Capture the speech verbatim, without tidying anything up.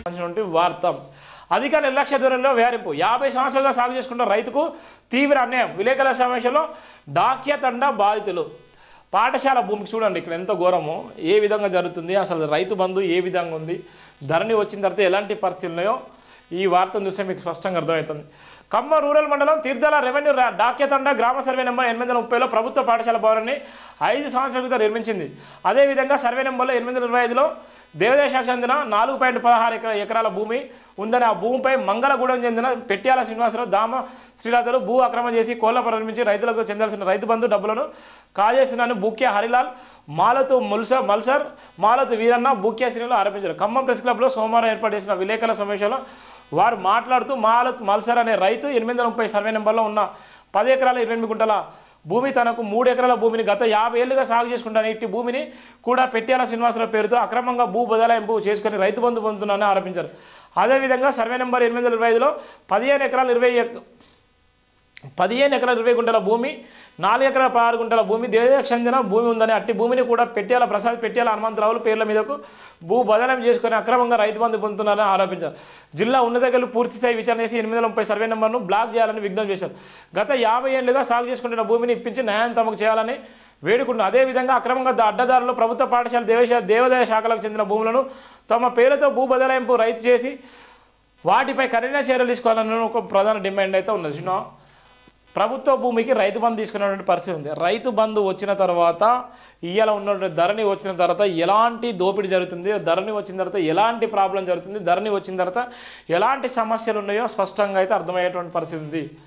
వార్త అధిక నిర్లక్ష్య ధోరణిలో వేరింపు యాభై సంవత్సరాలుగా సాగు చేసుకుంటున్న రైతుకు తీవ్ర అన్యాయం విలేకరుల సమావేశంలో డాక్య తండా బాధితులు పాఠశాల భూమికి చూడండి ఇక్కడ ఎంత ఘోరమో ఏ విధంగా జరుగుతుంది అసలు రైతు బంధు ఏ విధంగా ఉంది ధరణి వచ్చిన తర్వాత ఎలాంటి పరిస్థితులు ఉన్నాయో ఈ వార్తను చూస్తే మీకు స్పష్టంగా అర్థమవుతుంది. ఖమ్మం రూరల్ మండలం తీర్థాల రెవెన్యూ డాక్య తండా గ్రామ సర్వే నెంబర్ ఎనిమిది వందల ముప్పైలో ప్రభుత్వ పాఠశాల భవనాన్ని ఐదు సంవత్సరాల క్రితం నిర్మించింది. అదేవిధంగా సర్వే నెంబర్లో ఎనిమిది వందల ఇరవై ఐదులో దేవాదాయ శాఖకు చెందిన నాలుగు పాయింట్ పదహారు ఎకరా ఎకరాల భూమి ఉందని ఆ భూమిపై మంగళగూడెం చెందిన పెట్ట్యాల శ్రీనివాసరావు దామ శ్రీనాథులు భూ అక్రమం చేసి కోళ్ల ప్రారంభించి రైతులకు చెందాల్సిన రైతు బంధు డబ్బులను కాజేస్తున్నారని బూక్యా హరిలాల్ మాలతు ముల్సర్ మల్సర్ మాలతు వీరన్న బూక్యా శ్రీనివాసులు ఆరోపించారు. ఖమ్మం ప్రెస్ క్లబ్లో సోమవారం ఏర్పాటు చేసిన విలేకరుల సమావేశంలో వారు మాట్లాడుతూ మాలత్ మల్సర్ అనే రైతు ఎనిమిది వందల ముప్పై సర్వే నెంబర్లో ఉన్న పది ఎకరాల ఇరవై ఎనిమిది గుంటల భూమి తనకు మూడు ఎకరాల భూమిని గత యాభై ఏళ్లుగా సాగు చేసుకుంటాను ఇట్టి భూమిని కూడా పెట్ట్యాల శ్రీనివాసరావు పేరుతో అక్రమంగా భూ బదలాయింపు చేసుకుని రైతు బంధు పొందుతున్నారని ఆరోపించారు. అదేవిధంగా సర్వే నెంబర్ ఎనిమిది వందల ఇరవై ఐదులో పదిహేను ఎకరాలు ఇరవై పదిహేను ఎకరాల ఇరవై గుంటల భూమి నాలుగు ఎకరాల పదహారు గుంటల భూమి దేవాదాయకు చెందిన భూమి ఉందని అట్టి భూమిని కూడా పెట్ట్యాల ప్రసాద్ పెట్ట్యాల హనుమంతరావులు పేర్ల మీదకు భూ బదలాం చేసుకుని అక్రమంగా రైతు బంధు పొందుతున్నారని ఆరోపించారు. జిల్లా ఉన్నతాధికారులు పూర్తిస్థాయి విచారణ చేసి ఎనిమిది వందల ముప్పై సర్వే నెంబర్ను బ్లాక్ చేయాలని విజ్ఞప్తి చేశారు. గత యాభై ఏళ్లుగా సాగు చేసుకుంటున్న భూమిని ఇప్పించి న్యాయం తమకు చేయాలని వేడుకుంటున్నారు. అదేవిధంగా అక్రమంగా అడ్డదారులు ప్రభుత్వ పాఠశాల దేవ దేవాదాయ శాఖలకు చెందిన భూములను తమ పేరుతో భూ బదలాయింపు రైతు చేసి వాటిపై ఖరీదైన చర్యలు తీసుకోవాలని ఒక ప్రధాన డిమాండ్ అయితే ఉన్నది. చిన్న ప్రభుత్వ భూమికి రైతు బంధు తీసుకునేటువంటి పరిస్థితి ఉంది. రైతు బంధు వచ్చిన తర్వాత ఇయ్యాల ఉన్నటువంటి ధరణి వచ్చిన తర్వాత ఎలాంటి దోపిడీ జరుగుతుంది, ధరణి వచ్చిన తర్వాత ఎలాంటి ప్రాబ్లం జరుగుతుంది, ధరణి వచ్చిన తర్వాత ఎలాంటి సమస్యలు ఉన్నాయో స్పష్టంగా అయితే అర్థమయ్యేటువంటి పరిస్థితి ఉంది.